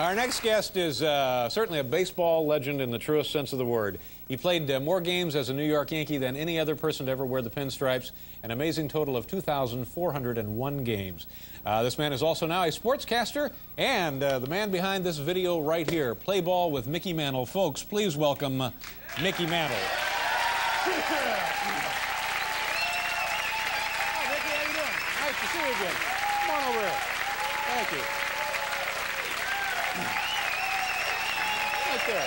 Our next guest is certainly a baseball legend in the truest sense of the word. He played more games as a New York Yankee than any other person to ever wear the pinstripes, an amazing total of 2,401 games. This man is also now a sportscaster and the man behind this video right here, Play Ball with Mickey Mantle. Folks, please welcome Mickey Mantle. Oh, Mickey, how you doing? Nice to see you again. Come on over here. Thank you. Right there.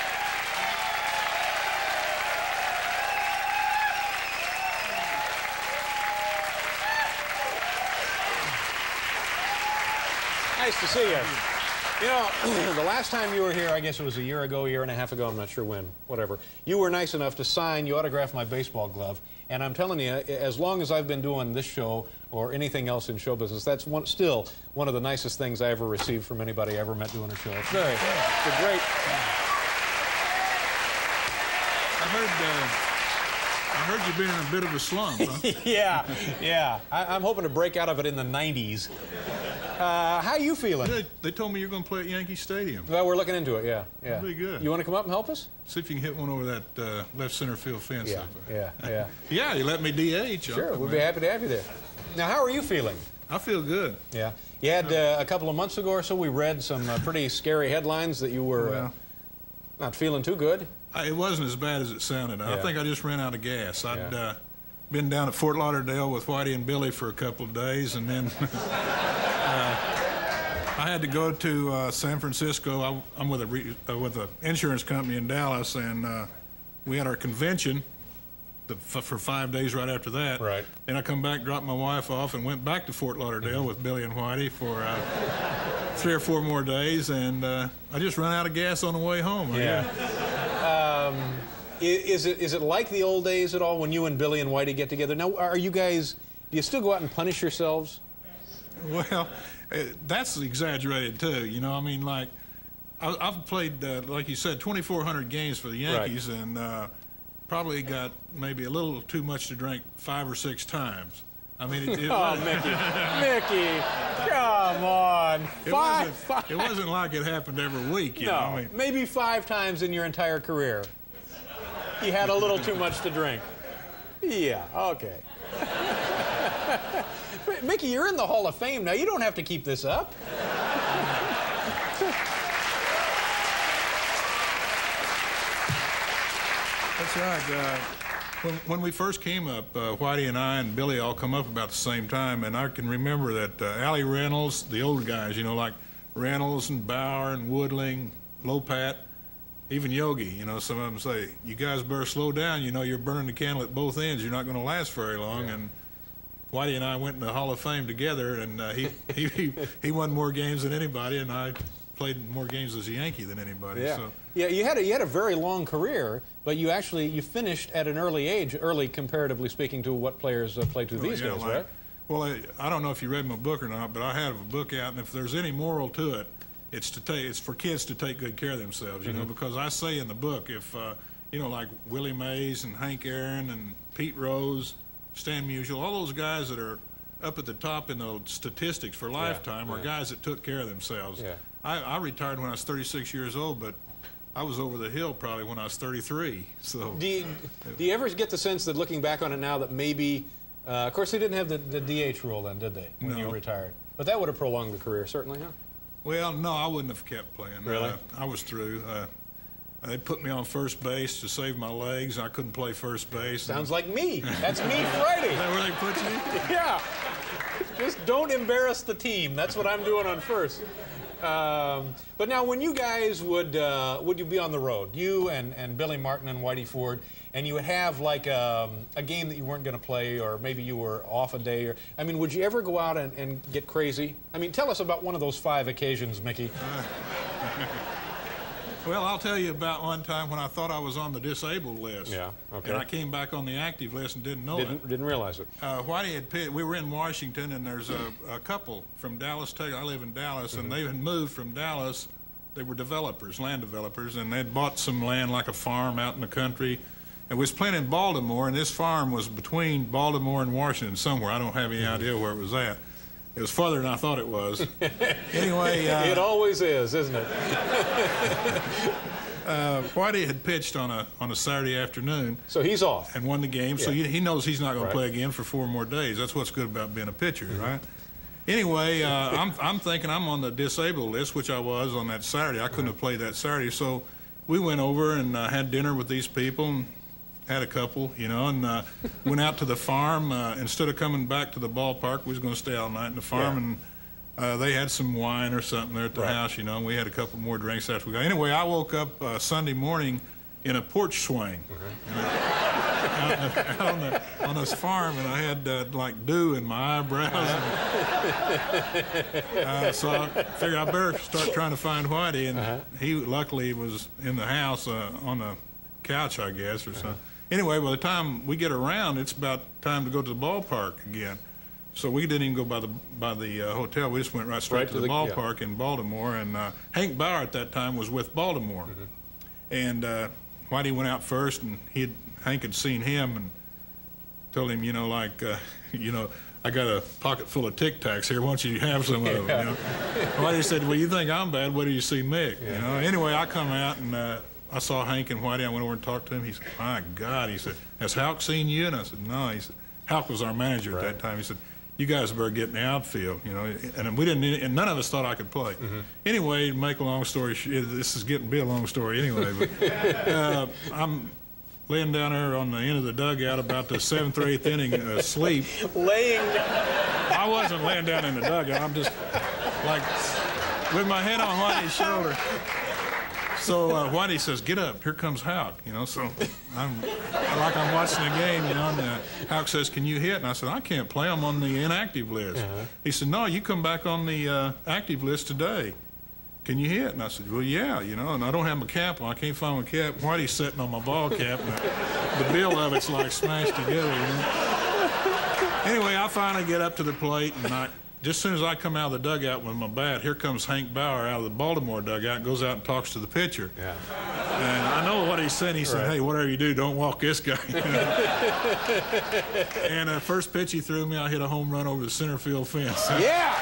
Nice to see you. You know, the last time you were here, I guess it was a year ago, year and a half ago, I'm not sure when, whatever. You were nice enough to sign, you autographed my baseball glove, and I'm telling you, as long as I've been doing this show or anything else in show business, that's still one of the nicest things I ever received from anybody I ever met doing a show. It's a great... I heard you've been in a bit of a slump, huh? Yeah. I'm hoping to break out of it in the 90s. How you feeling? Good. They told me you're going to play at Yankee Stadium. Well, we're looking into it, yeah. Pretty good. You want to come up and help us? See if you can hit one over that left center field fence up there. Yeah. Yeah, you let me DH. Sure, we'd be happy to have you there. Now, how are you feeling? I feel good. Yeah. You had a couple of months ago or so, we read some pretty scary headlines that you were not feeling too good. It wasn't as bad as it sounded. Yeah. I think I just ran out of gas. I'd been down at Fort Lauderdale with Whitey and Billy for a couple of days, and then I had to go to San Francisco. I'm with an insurance company in Dallas, and we had our convention for 5 days right after that. Right. Then I come back, dropped my wife off, and went back to Fort Lauderdale with Billy and Whitey for 3 or 4 more days, and I just ran out of gas on the way home. Is it like the old days at all when you and Billy and Whitey get together? Now, do you still go out and punish yourselves? Well, that's exaggerated too. You know, I mean, like, I've played, like you said, 2,400 games for the Yankees, right, and probably got maybe a little too much to drink 5 or 6 times. I mean, oh, Mickey, come on. It wasn't like it happened every week, you know? I mean, maybe 5 times in your entire career. You had a little too much to drink. Yeah, okay. Mickey, you're in the Hall of Fame now. You don't have to keep this up. That's right. When we first came up, Whitey and I and Billy all come up about the same time, and I can remember that Allie Reynolds, the old guys, you know, like Reynolds and Bauer and Woodling, Lopat, even Yogi, you know, some of them say, you guys better slow down, you know, you're burning the candle at both ends, you're not going to last very long. And Whitey and I went in the Hall of Fame together, and he won more games than anybody, and I played more games as a Yankee than anybody. Yeah, so. Yeah. You had a very long career, but you finished at an early age, comparatively speaking to what players play to these days, right? Well, I don't know if you read my book or not, but I have a book out, and if there's any moral to it, it's for kids to take good care of themselves, you know, because I say in the book, if, you know, like Willie Mays and Hank Aaron and Pete Rose, Stan Musial, all those guys that are up at the top in the statistics for lifetime are guys that took care of themselves. Yeah. I retired when I was 36 years old, but I was over the hill probably when I was 33. So. Do you ever get the sense that, looking back on it now, that maybe, of course they didn't have the DH rule then, did they, when you retired? But that would have prolonged the career, certainly, huh? Well, no, I wouldn't have kept playing. Really? I was through. They put me on first base to save my legs. I couldn't play first base. Sounds like me. That's me Friday. Is that where they put you? Yeah. Just don't embarrass the team. That's what I'm doing on first. But now, when you guys would you be on the road, you and Billy Martin and Whitey Ford, and you would have like a game that you weren't going to play, or maybe you were off a day, or I mean, would you ever go out and get crazy? I mean, tell us about one of those 5 occasions, Mickey. Well, I'll tell you about one time when I thought I was on the disabled list. Yeah, okay. And I came back on the active list and didn't know it. Didn't realize it. Whitey had we were in Washington, and there's a couple from Dallas, Texas. I live in Dallas, and they had moved from Dallas. They were developers, land developers, and they'd bought some land, like a farm out in the country, and was playing in Baltimore, and this farm was between Baltimore and Washington somewhere. I don't have any idea where it was at. It was farther than I thought it was. Anyway. It always is, isn't it? Whitey had pitched on a Saturday afternoon. So he's off. And won the game, so Yeah. he knows he's not going Right. to play again for 4 more days. That's what's good about being a pitcher, right? Anyway, I'm thinking I'm on the disabled list, which I was on that Saturday. I couldn't have played that Saturday, so we went over and had dinner with these people and had a couple, you know, and went out to the farm. Instead of coming back to the ballpark, we was going to stay all night in the farm, and they had some wine or something there at the Right. house, you know, and we had a couple more drinks after we got. Anyway, I woke up Sunday morning in a porch swing out on this farm, and I had like dew in my eyebrows. So I figured I better start trying to find Whitey, and he luckily was in the house on the couch, I guess, or something. Anyway, by the time we get around, it's about time to go to the ballpark again. So we didn't even go by the hotel. We just went right straight to the ballpark in Baltimore. And Hank Bauer at that time was with Baltimore. And Whitey went out first, and Hank had seen him and told him, you know, like, you know, I got a pocket full of Tic Tacs here. Why don't you have some of them? You know? Whitey said, well, you think I'm bad? What do you see Mick? You know. Anyway, I come out and I saw Hank and Whitey. I went over and talked to him. He said, my God. He said, has Houck seen you? And I said, no. He said, Houck was our manager at that time. He said, you guys better get in the outfield, you know. And we didn't, and none of us thought I could play. Anyway, to make a long story, this is getting to be a long story anyway. But I'm laying down there on the end of the dugout about the 7th or 8th inning asleep. I wasn't laying down in the dugout. I'm just like with my head on Whitey's shoulder. So Whitey says, get up, here comes Houck, you know. So I'm watching the game, you know, and Houck says, can you hit? And I said, I can't play, I'm on the inactive list. He said, no, you come back on the active list today. Can you hit? And I said, well, yeah, you know, and I don't have my cap on. I can't find my cap. Whitey's sitting on my ball cap, and the bill of it's like smashed together, you know. Anyway, I finally get up to the plate, and just as soon as I come out of the dugout with my bat, here comes Hank Bauer out of the Baltimore dugout, goes out and talks to the pitcher. Yeah. And I know what he said. He said, hey, whatever you do, don't walk this guy. And the first pitch he threw me, I hit a home run over the center field fence. Yeah!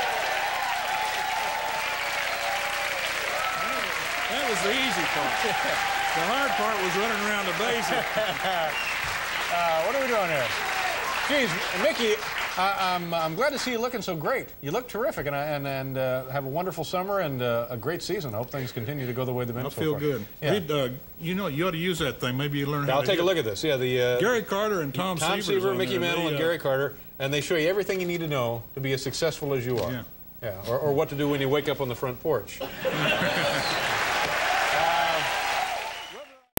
That was the easy part. The hard part was running around the bases. What are we doing here? Geez, Mickey, I'm glad to see you looking so great. You look terrific, and have a wonderful summer and a great season. I hope things continue to go the way they've been so far. I feel good. Yeah. You know, you ought to use that thing. Maybe you learn how to I'll take a look at this. Yeah, the Gary Carter and Tom Seaver, Mickey Mantle, and Gary Carter, and they show you everything you need to know to be as successful as you are. Yeah. Yeah, or what to do when you wake up on the front porch.